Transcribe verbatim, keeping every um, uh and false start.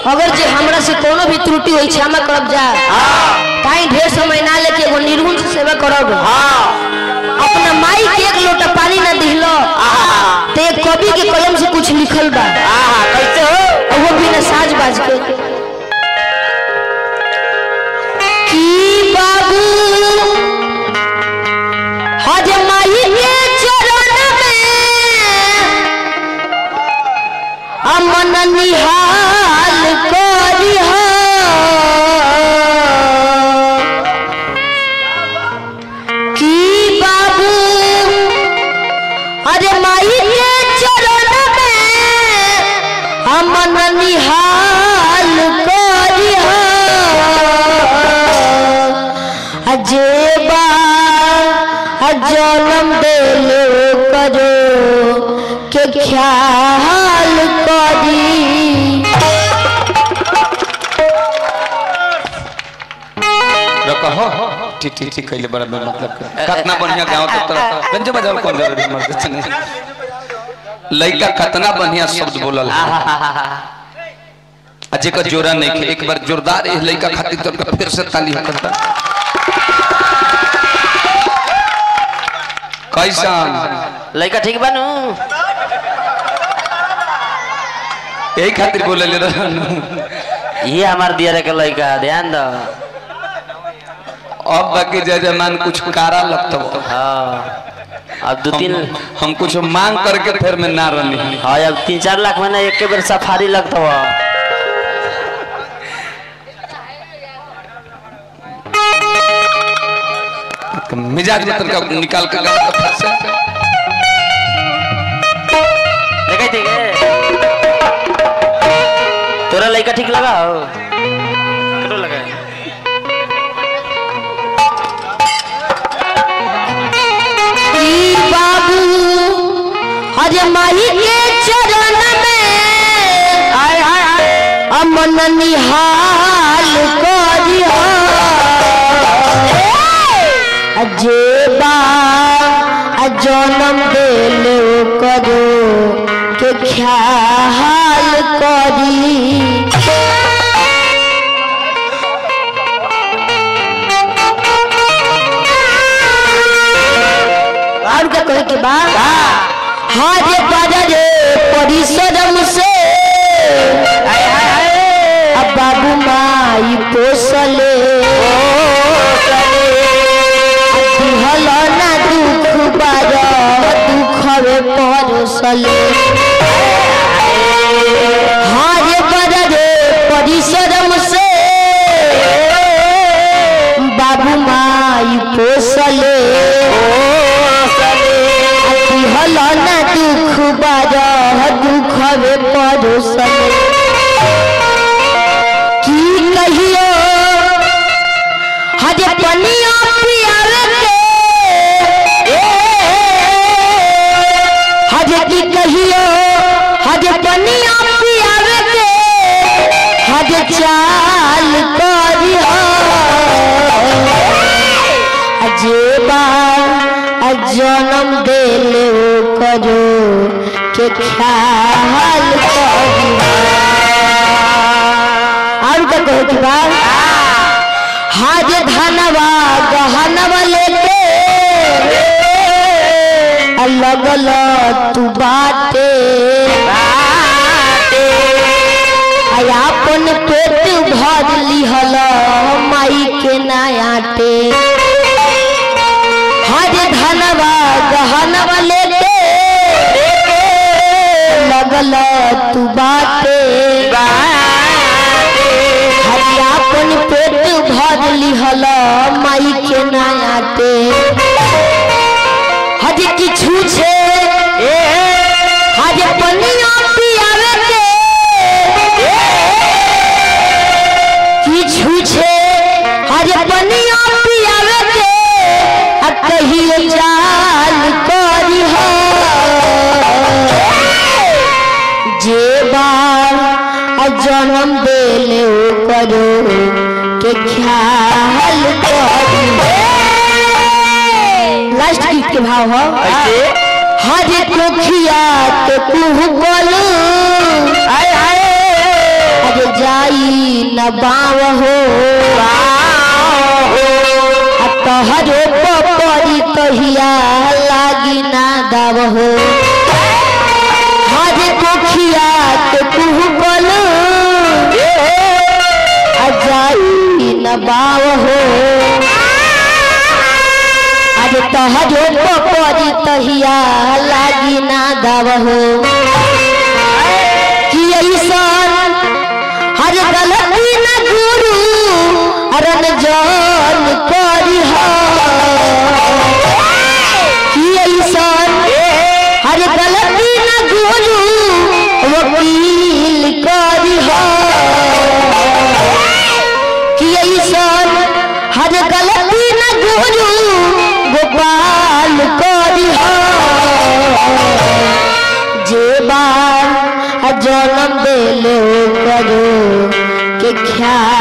अगर जे हमरा से कोनो भी त्रुटि होई क्षमा करब जा। ताई ढेर समय ना लेके एगो निर्गुण से सेवा करब। अपना माई के एक लोटा पानी ना दिहलो ते कवि के कलम से कुछ लिखल बा। कैसे हो वो बिना साज बाज के की बाबू हज माई के चरण में अमन निहाल करी हो की बाबू हज माई के चरण में अमन निहाल करी हो अजेबा जन्म देलो करो के ख्याल करी। रखो ठीक ठीक ठीक कहले बड़ा मतलब कितना बढ़िया गांव के तरफ गंज बाजार कौन जरूरी मर्द नहीं लड़का कितना बढ़िया शब्द बोलल अजय का जोरा नहीं खे एक बार जोरदार इस लड़का खातिर तो फिर से ताली करता कैसा लड़का ठीक बनू यही खातिर बोले ले ये हमार दिया रे के लड़का ध्यान दो अब बाकी जजमान कुछ कारा लगता हो। हाँ अब दो तीन हम, हम कुछ मांग करके फिर में ना रहनी। हाँ अब तीन चार लाख में ना एक के बेर सफारी लगता हो। मिजाज मतलब निकाल कर देखा ठीक है तोरा लड़का ठीक लगा हो करो लगा बाबू हज माई के चरण में आय आय अमन निहाल करी हो अजेबा जन्म देलो करो के ख्याल करी। और क्या कहे के बाद हाथ बजे परिश्रम से अब बाबू माई पोसले दिहल ना दुख बाजा दुख रे परोसले हाथ बजे परिश्रम से बाबू माई पोसले हला ना दुख बाजा दुख रे परोसले की कहियो हजे पनिया पियावे के हजे की कहियो हजे पनिया पियावे के हजे चाल करियो अजेबा जन्म देलो करो के ख्याल करी। और क्या कहे की बात हाज धनवा गहनवा लेके लगल तू बाटे अपन पेट भर लिहल माई के नायाटे हज धनवा गहनवा लेके लगल तू बाटे हज अपन पेट भर लिहल माई के नायाटे हज किछु छे हज पनिया पियावे के किछु छे हज पनिया पियावे के आ कहियो चाल करी हो जे बार जन्म देले करो के ख्याल करी। लास्ट गीत के भाव हो हज कोखिया तो तू बोलू आय आय अरे जा न बाव हो तहरो पपरी तहिया लागी ना दाव हो हर कोखिया के कुहू बल अजाई न बाव हो आज तहरो पपरी तहिया लागी ना दाव हो कि ऐसन हर गलती न गुरु अरन जान करी कि ऐसन हर गलती न गुरु वकील करी कि ऐसन हर गलती न गुरु गोपाल करी जे बार जन्म देले करो के ख्याल